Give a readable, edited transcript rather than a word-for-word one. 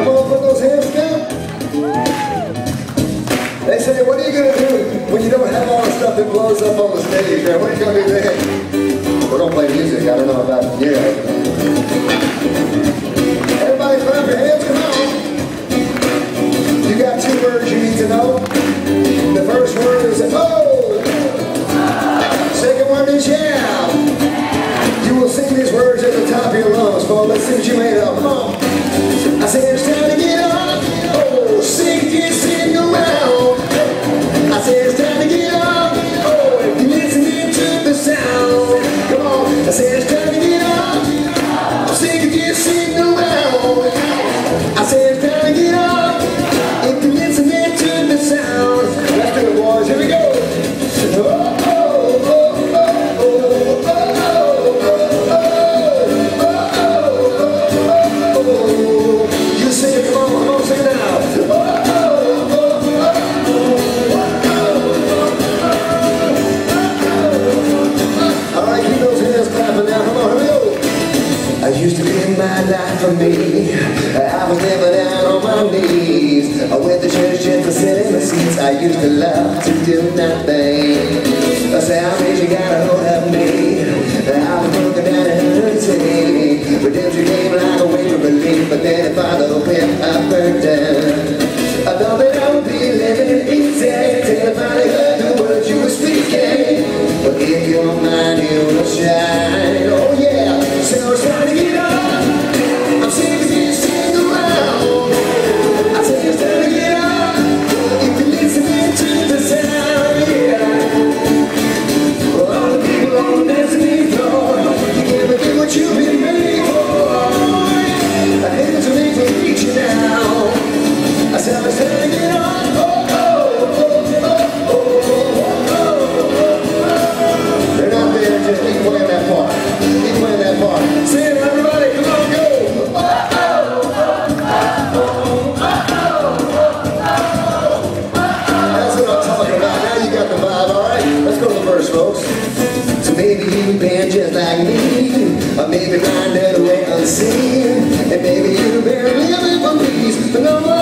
Come on, put those hands together. They say, what are you going to do when you don't have all the stuff that blows up on the stage? What are you going to do then? We're going to play music. I don't know about you. Everybody clap your hands. Come on. You got 2 words you need to know. The first word is oh. Second word is yeah. You will sing these words at the top of your lungs, folks. Let's see what you made of. Come on. I said it's time to get up. Oh, sing around. I said it's time to get up. Oh, if you're listening to the sound. Come on. I said it's time to get up. Sing around. I said it's time to get up. If you're listening to the sound. Let's do it, boys. Here we go. Used to live my life for me. I was never down on my knees. I went to church just to sit in the seats. I used to love to do nothing. I said, how many you got a hold of me? I was broken down and hurting. Redemption came like a wave of relief, but then it followed when I burned down. I thought that I would be living easy till I finally heard the words you were speaking. But if you're mine, you will shine. Oh yeah, so it's time to get up. I'm sick of being sing around. I say it's time to get up. If you're listening to the sound, yeah. Well, all the people on the dancing floor, you can't do what you've been made for. I hate to make me reach you now. I said it's time to get up. Oh, oh, oh, oh, oh, oh. They're not there, just keep playing that part. Keep playing that part. Sing it, everybody, come on, go! Oh, oh, oh, oh, oh, oh. That's what I'm talking about. Now you got the vibe, alright? Let's go to the verse, folks. So maybe you've been just like me, or maybe blinded away unseen, and maybe you've been living for peace, but no more.